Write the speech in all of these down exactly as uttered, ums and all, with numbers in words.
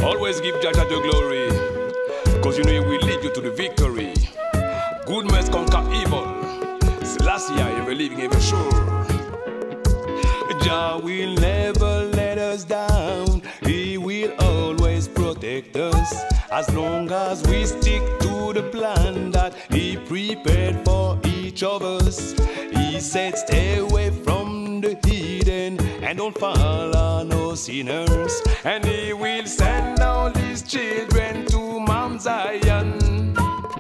Always give Jah Jah the glory, cause you know He will lead you to the victory. Good must conquer evil. Selassie, ever living, ever sure. Jah will never let us down. He will always protect us, as long as we stick to the plan that He prepared for each of us. He said stay away from the heathen and don't follow no sinners, and He will send all His children to Mount Zion.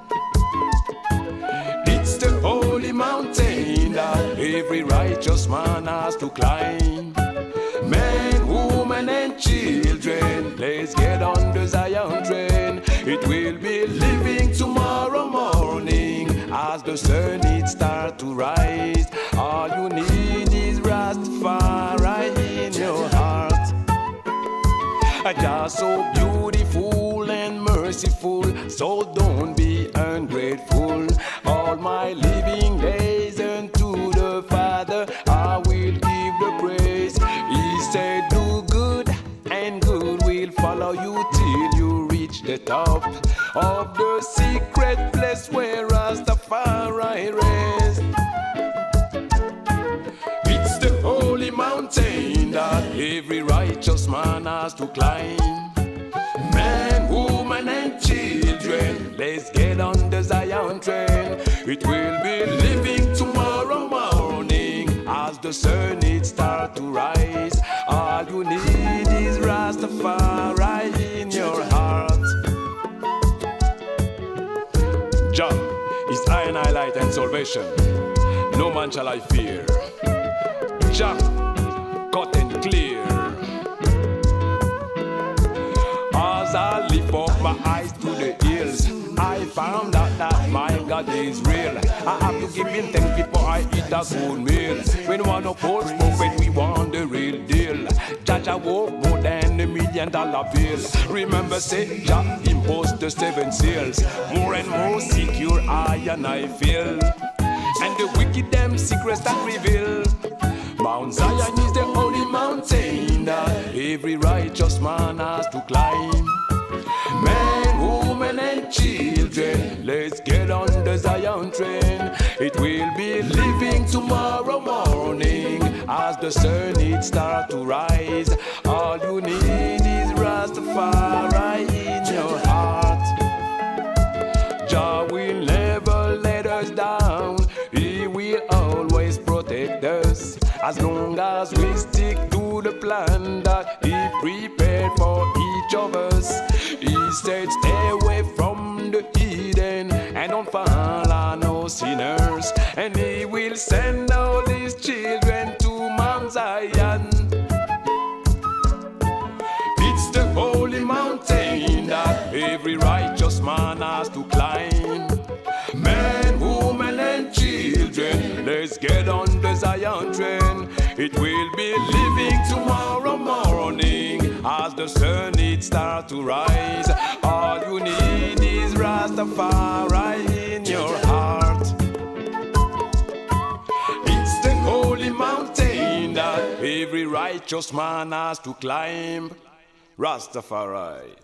It's the holy mountain that every righteous man has to climb. Men, women and children, let's get on the Zion train. It will be living tomorrow morning as the sun it start to rise. All you need is Rastafari in your heart. Jah so beautiful and merciful, so don't be ungrateful. All my living days unto the Father I will give the praise. He said do good and good will follow you till you reach the top of the secret place where Rastafari rests. It's the holy mountain that every righteous man has to climb. Men, women and children, let's get on the Zion train. It will be living tomorrow morning as the sun it start to rise. All you need is Rastafari in your heart. Jah is I and I light and salvation. No man shall I fear. Jah, cut and clear. As I lift up my eyes to the hills, I found out that my God is real. I have to give Him thanks before I eat a good meal. When we want no cold smoke, when we want the real deal. Jah Jah worth more than a million dollar bill. Remember say Jah imposed the seven seals. More and more secure I and I feel, and the wicked them secrets that reveal. Mount Zion is the holy mountain that every righteous man has to climb. Men, women and children, let's get on the Zion train. It will be living tomorrow morning as the sun it start to rise. All you need is Rastafari in your heart. Jah will never let us down. He will always protect us, as long as we stick to the plan that He prepared for each of us. He said stay away from the heathen and don't follow no sinners, and He will send all His children to Mount Zion. It's the holy mountain that every righteous man has to climb. Men, women and children, let's get on the Zion train. It will be living tomorrow morning as the sun it start to rise. All you need is Rastafari in your heart. It's the holy mountain that every righteous man has to climb. Rastafari.